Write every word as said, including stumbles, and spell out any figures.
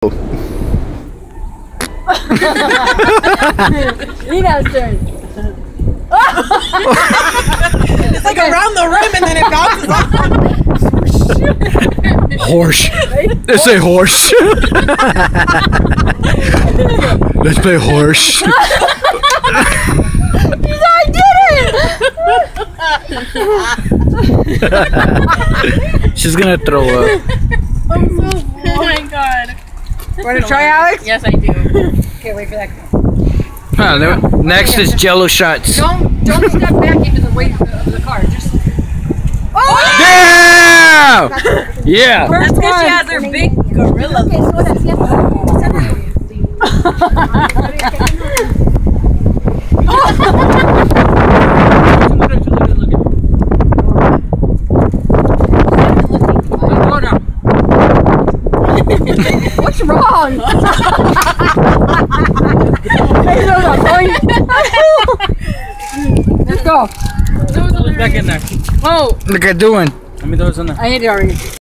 Nina's turn. It's like around the rim and then it bounces off. Horse. Let's say horse. Let's play horse. I did it! She's gonna throw up. I'm so full. Oh my god. Want to try, Alex? Yes, I do. Okay, wait for that. Huh, there- next is Jello shots. Don't don't step back into the weight of the car. Just. Oh! Yeah! Yeah. That's because she has her big gorilla. Okay, so that's yeah. What's wrong? Let's go. Back in there. Oh. Look at doing. Let me throw this in there. I hate it already.